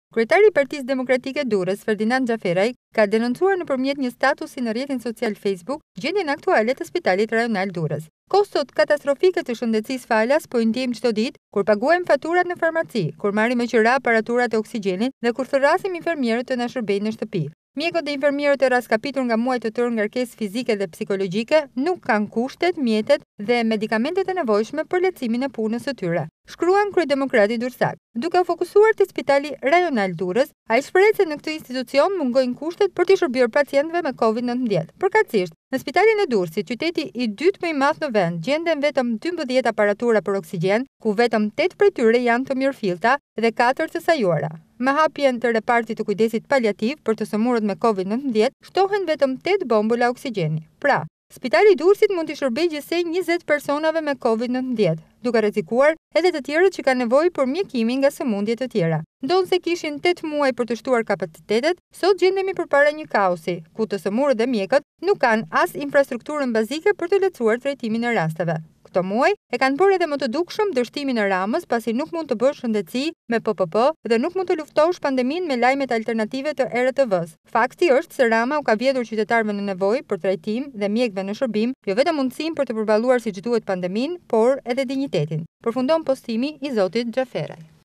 Kryetari i Partisë Demokratike Durres, Xhaferraj, ka denoncuar nëpërmjet një statusi në rrjetin social Facebook gjendjen aktuale të Spitalit Rajonal Durres. Kostot katastrofike të shëndetësisë falas po i ndjejmë çdo ditë kur paguajmë faturat në farmaci, kur marrim me qira aparaturat e oksigjenit dhe kur thërrasim infermierët të na shërbejnë në shtëpi. Mjekët dhe infermierët e raskapitur nga muaj të tërë ngarkesë fizike dhe psikologjike nuk kanë kushtet, mjetet dhe medikamentet e nevojshme për lehtësimin e punës së tyre, shkruan kryedemokrati Durresak. Duke u fokusuar te Spitali Rajonal Durres, ai shpreh se në këtë institucion mungojnë kushtet për të shërbyer pacientëve me COVID-19. Përkatësisht, në Spitalin e Durresit, qyteti i dytë më i madh në vend, gjenden vetëm 12 aparatura për oksigjen, ku vetëm 8 prej tyre janë të mirëfillta dhe 4 të sajuara. Me hapjen të repartit të kujdesit paliativ për të sëmurët me COVID-19, shtohen vetëm 8 bombula oksigjeni. Pra, Spitali i Durresit mund të shërbejë gjithsej 20 personave me COVID-19, duke rrezikuar edhe të tjerët që kanë nevojë për mjekimin nga sëmundje të tjera. Ndonse kishin 8 muaj për të shtuar kapacitetet, sot gjendemi përpara një kaosi, ku të sëmurët dhe mjekët nuk kanë as infrastrukturën bazike për të lehtësuar trajtimin e rasteve. Këto muaj e kanë bërë edhe më të dukshëm dështimin e Ramës, pasi nuk mund të bësh shëndetësi me PPP dhe nuk mund të luftosh pandeminë me lajmet alternative të ERTV-s. Fakti është se Rama u ka vjedhur qytetarëve në nevojë për trajtim dhe mjekëve në shërbim, jo vetëm mundësinë për të përballuar siç duhet pandeminë, por edhe dinjitetin. Përfundon postimi i zotit Xhaferraj.